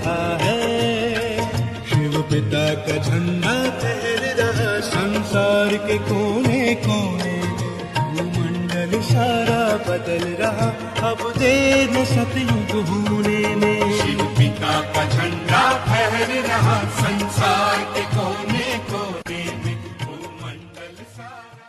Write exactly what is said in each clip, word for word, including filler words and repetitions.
रहा है, शिव पिता का झंडा फहर रहा संसार के कोने कोने, भूमंडल सारा बदल रहा अब देर न सतयुग होने में। शिव पिता का झंडा फहर रहा संसार के कोने कोने में, भूमंडल सारा।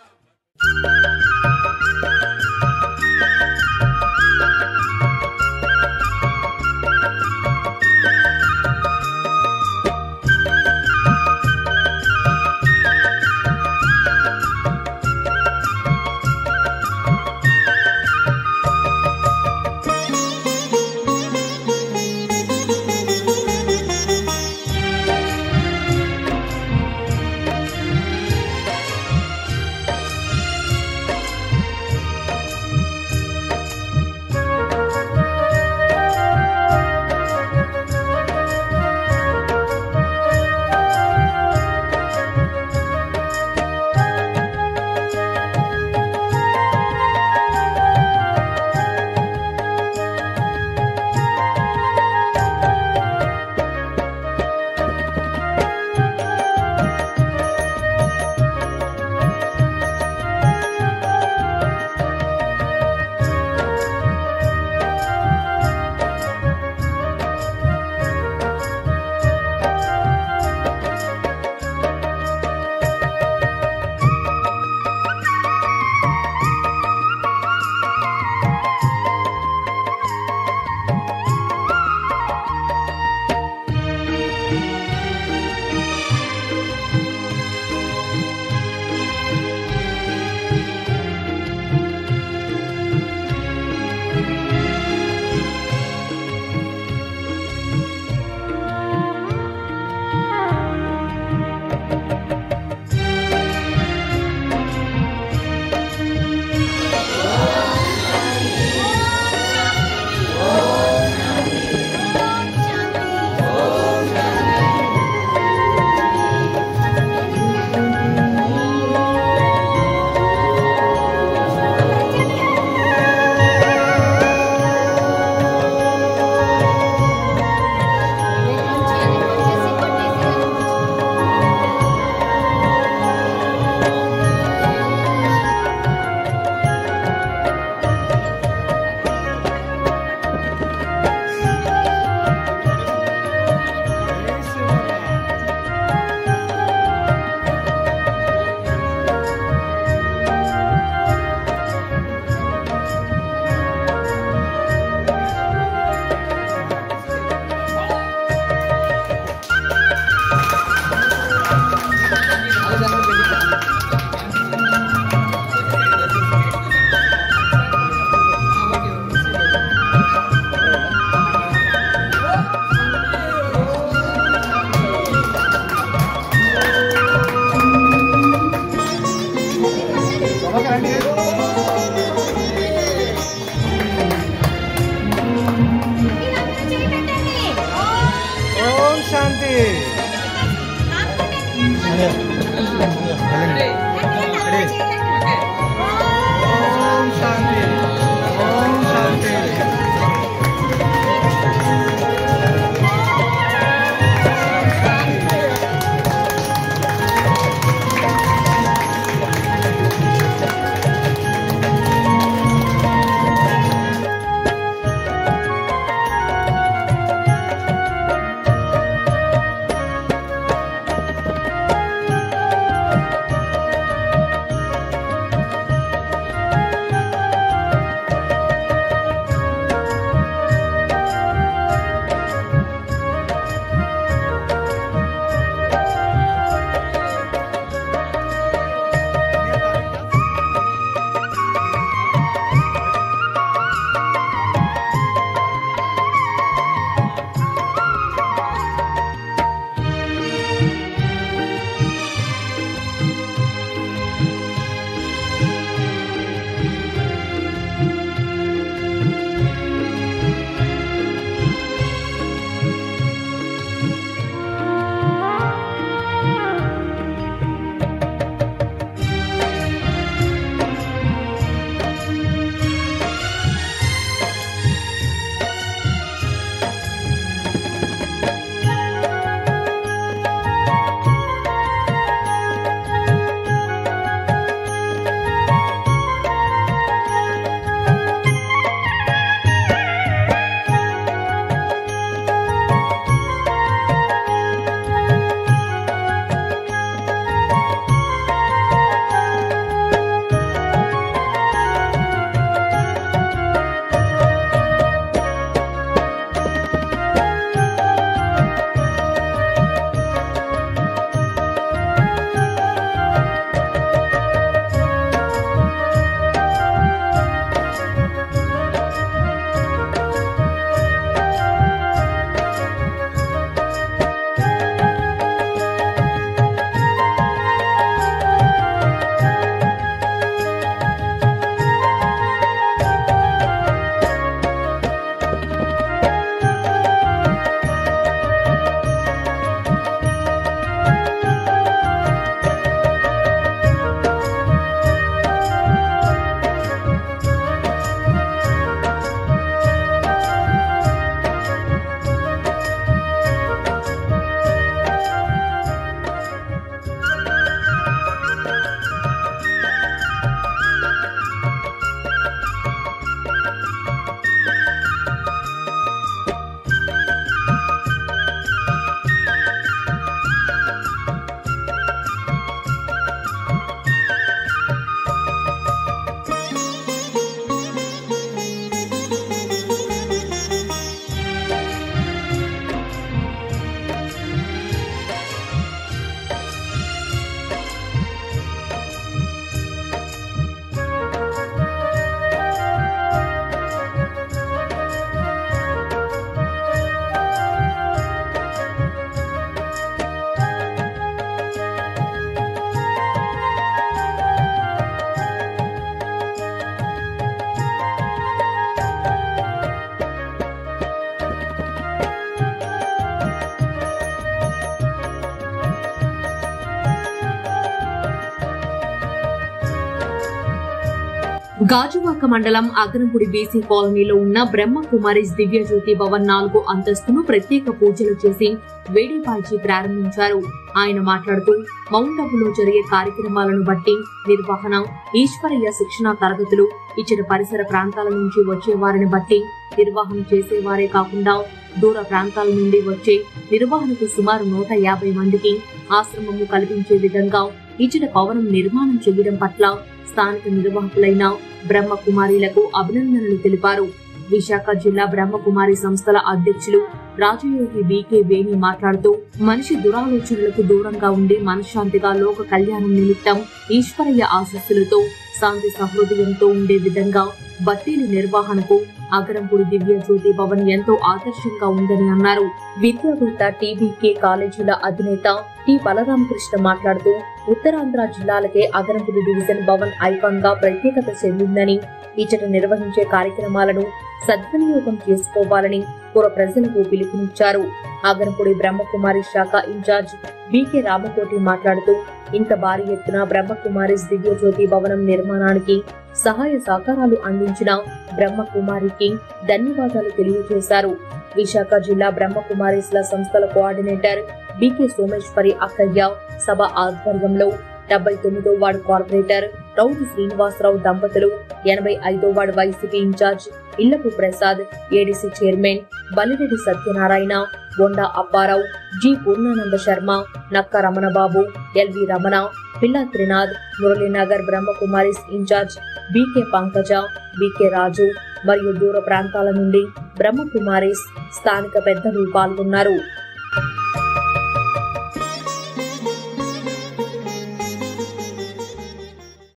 గాజువాక మండలం అగరంపుడి బీసీ కాలనీలో ఉన్న బ్రహ్మ కుమారిస్ దివ్య జ్యోతి భవన్ నాలుగో అంతస్తును ప్రత్యేక పూజలు చేసి వేడిపాల్చి ప్రారంభించారు. ఆయన మాట్లాడుతూ మౌంట్ అబులో జరిగే కార్యక్రమాలను బట్టి నిర్వహణ, ఈశ్వరయ్య శిక్షణ తరగతులు, ఇచ్చిన పరిసర ప్రాంతాల నుంచి వచ్చే వారిని బట్టి నిర్వహణ చేసేవారే కాకుండా దూర ప్రాంతాల నుండి వచ్చే నిర్వహణకు సుమారు నూట యాభై మందికి ఆశ్రమము కల్పించే విధంగా ఇచ్చిన భవనం నిర్మాణం చేయడం పట్ల స్థానిక నిర్వాహకులైన బ్రహ్మకుమారిలకు అభినందనలు తెలిపారు. విశాఖ జిల్లా బ్రహ్మకుమారి సంస్థల అధ్యక్షులు రాజయోగి బీకే వేణి మాట్లాడుతూ మనిషి దురాలోచనలకు దూరంగా ఉండి మనశ్శాంతిగా లోక కళ్యాణం నిమిత్తం ఈశ్వరయ్య ఆశీస్సులతో శాంతి సహృదయంతో ఉండే విధంగా బట్టీల నిర్వహణకు అగరంపుడి దివ్య జ్యోతి భవన్ ఎంతో ఆదర్శంగా ఉందని అన్నారు. విద్యావేత్త టీబీకే కాలేజీల అధినేత టి బలరామకృష్ణ మాట్లాడుతూ ఉత్తరాంధ్ర జిల్లాలకే అగరంపుడి డివిజన్ భవన్ ఐకాన్ గా ప్రత్యేకత చెందిందని, ఇచ్చట నిర్వహించే కార్యక్రమాలను సద్వినియోగం చేసుకోవాలని పుర ప్రజలకు పిలుపునిచ్చారు. అగరంపుడి బ్రహ్మకుమారి శాఖ ఇన్ఛార్జ్ బీకే రామకోటి మాట్లాడుతూ ఇంత భారీ ఎత్తున బ్రహ్మకుమారిస్ దివ్య జ్యోతి భవనం నిర్మాణానికి సహాయ సహకారాలు అందించిన బ్రహ్మకుమారికి ధన్యవాదాలు తెలియజేశారు. విశాఖ జిల్లా బ్రహ్మకుమారిస్ల సంస్థల కోఆర్డినేటర్ బీకే సోమేశ్వరి అక్కయ్య సభ ఆధ్వర్యంలో డెబ్బై తొమ్మిదో వార్డు కార్పొరేటర్ రౌడి శ్రీనివాసరావు దంపతులు, ఎనభై ఐదో ward YCP incharge Illapu Prasad, ADC chairman Balireddy Satyanarayana, Bonda Apparao, G Purnananda Sharma, Nakka Ramanababu, LV Ramana, Pilla Trinath, Muralinagar Brahmakumaris incharge BK Pankaja, BK Raju మరియు దూర ప్రాంతాల నుండి బ్రహ్మకుమారిస్ స్థానిక పెద్దలు పాల్గొన్నారు.